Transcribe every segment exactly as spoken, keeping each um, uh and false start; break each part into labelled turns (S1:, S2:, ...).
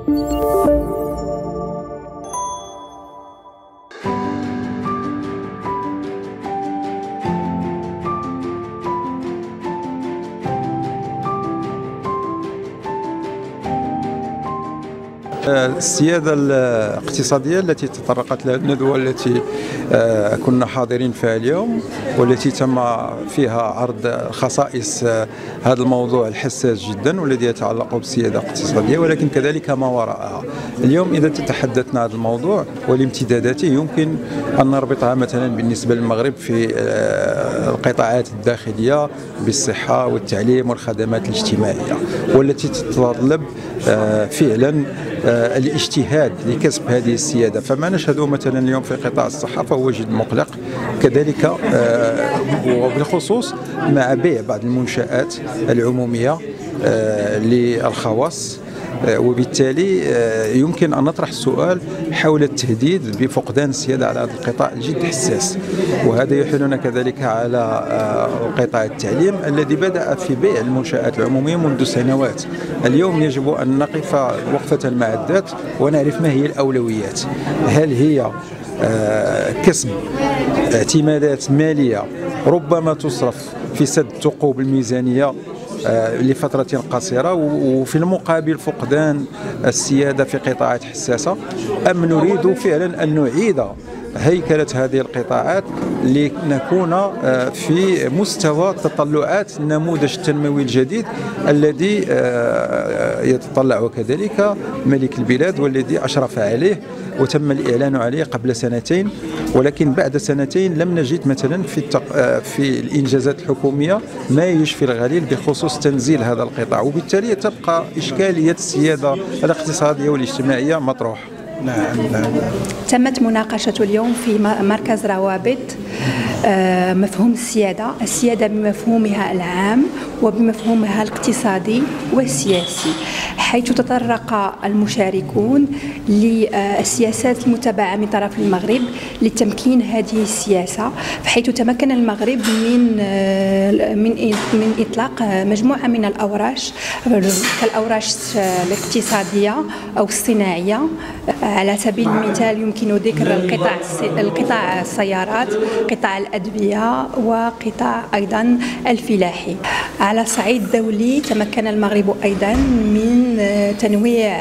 S1: السيادة الاقتصادية التي تطرقت لها الندوة التي كنا حاضرين فيها اليوم، والتي تم فيها عرض خصائص هذا الموضوع الحساس جدا والذي يتعلق بالسيادة الاقتصادية، ولكن كذلك ما وراءها. اليوم إذا تحدثنا هذا الموضوع ولامتداداته يمكن أن نربطها مثلا بالنسبة للمغرب في القطاعات الداخلية بالصحة والتعليم والخدمات الاجتماعية، والتي تتطلب فعلا الاجتهاد لكسب هذه السيادة. فما نشهده مثلا اليوم في قطاع الصحة فهو جد مقلق، كذلك وبالخصوص مع بيع بعض المنشآت العمومية للخواص، وبالتالي يمكن أن نطرح السؤال حول التهديد بفقدان السيادة على هذا القطاع الجد حساس. وهذا يحيلنا كذلك على قطاع التعليم الذي بدأ في بيع المنشآت العمومية منذ سنوات. اليوم يجب أن نقف وقفة مع الذات ونعرف ما هي الأولويات. هل هي كسب اعتمادات مالية ربما تصرف في سد ثقوب الميزانية لفترة قصيرة وفي المقابل فقدان السيادة في قطاعات حساسة، أم نريد فعلا أن نعيد هيكلة هذه القطاعات لنكون في مستوى تطلعات النموذج التنموي الجديد الذي يتطلع كذلك ملك البلاد والذي أشرف عليه وتم الإعلان عليه قبل سنتين، ولكن بعد سنتين لم نجد مثلا في في الإنجازات الحكومية ما يشفي الغليل بخصوص تنزيل هذا القطاع، وبالتالي تبقى إشكالية السيادة الاقتصادية والاجتماعية مطروحة.
S2: نعم نعم. تمت مناقشة اليوم في مركز روابط مفهوم السيادة، السيادة بمفهومها العام وبمفهومها الاقتصادي والسياسي، حيث تطرق المشاركون للسياسات المتبعة من طرف المغرب لتمكين هذه السياسة، حيث تمكن المغرب من من من إطلاق مجموعة من الأوراش كالأوراش الاقتصادية أو الصناعية. على سبيل المثال يمكن ذكر القطاع القطاع السيارات، قطاع الأدوية، وقطاع أيضا الفلاحي. على صعيد دولي تمكن المغرب أيضا من تنويع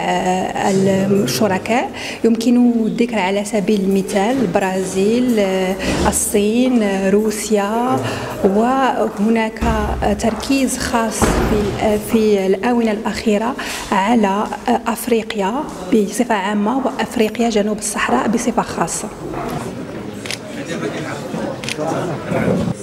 S2: الشركاء، يمكن الذكر على سبيل المثال البرازيل، الصين، روسيا، وهناك تركيز خاص في الآونة الأخيرة على أفريقيا بصفة عامة وأفريقيا جنوب الصحراء بصفة خاصة.